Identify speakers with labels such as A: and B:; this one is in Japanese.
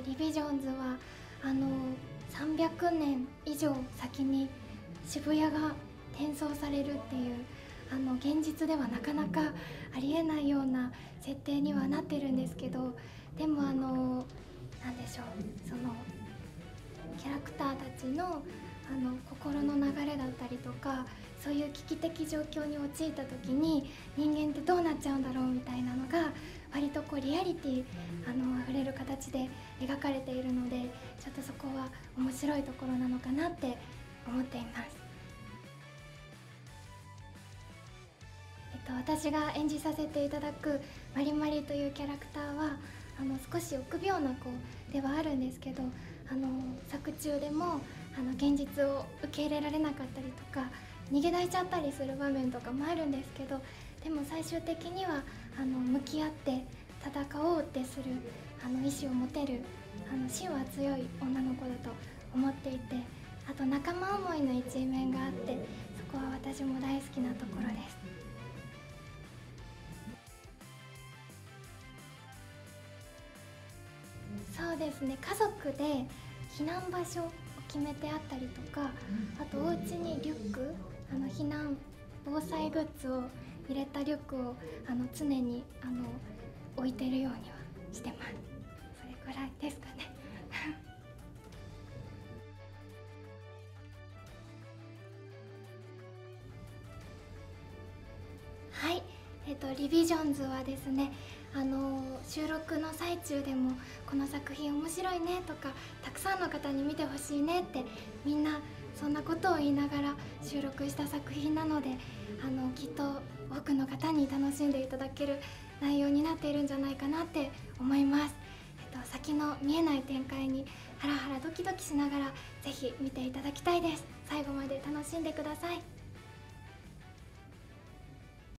A: リビジョンズは300年以上先に渋谷が転送されるっていう現実ではなかなかありえないような設定にはなってるんですけど、でもなんでしょう、そのキャラクターたちの心の流れだったりとか、そういう危機的状況に陥った時に人間ってどうなっちゃうんだろうみたいなのが割とリアリティあふれる形で描かれているので、ちょっとそこは面白いところなのかなって思っています。私が演じさせていただくマリマリというキャラクターは少し臆病な子ではあるんですけど、作中でも現実を受け入れられなかったりとか逃げ出しちゃったりする場面とかもあるんですけど、でも最終的には向き合って戦おうってする意志を持てる芯は強い女の子だと思っていて、あと仲間思いの一面があって、そこは私も大好きなところです。そうですね、家族で避難場所を決めてあったりとか、あとお家にリュック、避難防災グッズを入れたリュックを常に置いてるようにはしてます。それくらいですかね。はい、リビジョンズはですね、収録の最中でもこの作品面白いねとか、たくさんの方に見てほしいねってみんなそんなことを言いながら収録した作品なので、きっと多くの方に楽しんでいただける内容になっているんじゃないかなって思います。先の見えない展開にハラハラドキドキしながらぜひ見ていただきたいです。最後まで楽しんでください。